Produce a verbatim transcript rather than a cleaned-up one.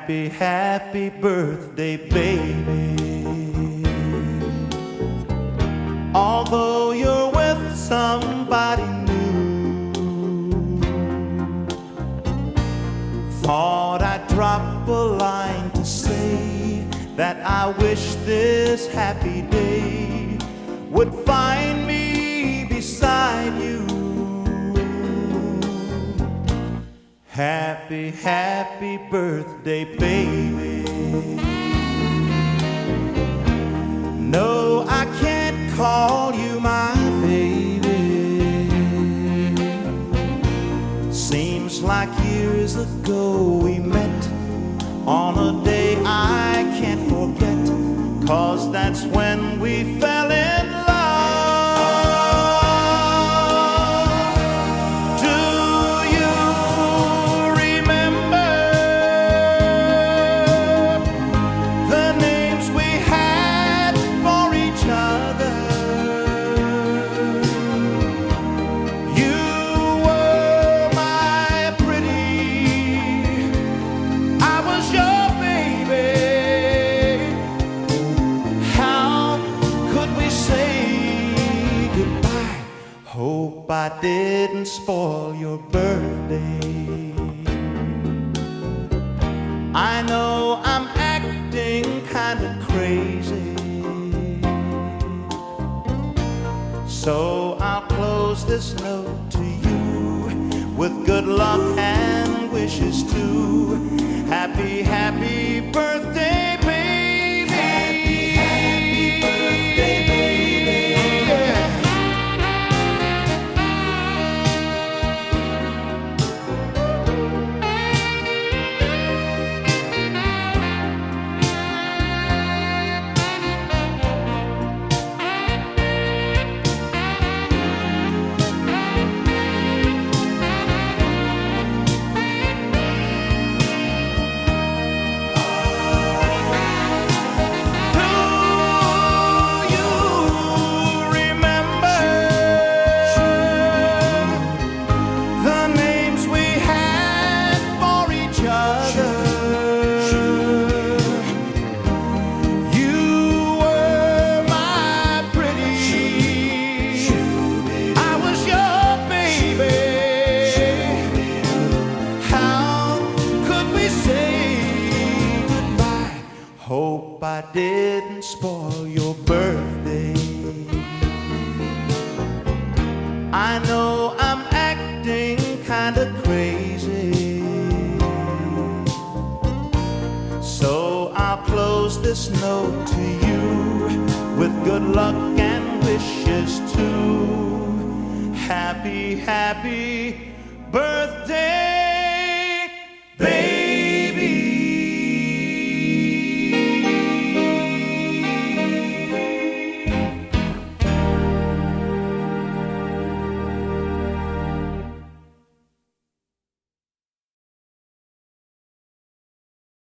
Happy, happy birthday, baby. Although you're with somebody new, thought I'd drop a line to say that I wish this happy day would find me beside you. Happy, happy birthday, baby. No, I can't call you my baby. Seems like years ago we met on a day I can't forget, 'cause that's when we fell in love. Hope I didn't spoil your birthday. I know I'm acting kinda crazy, so I'll close this note to you with good luck and wishes too. Happy, happy birthday, baby. Happy, happy birthday, baby. Yeah. Hope I didn't spoil your birthday. I know I'm acting kinda crazy, so I'll close this note to you with good luck and wishes too. Happy, happy birthday.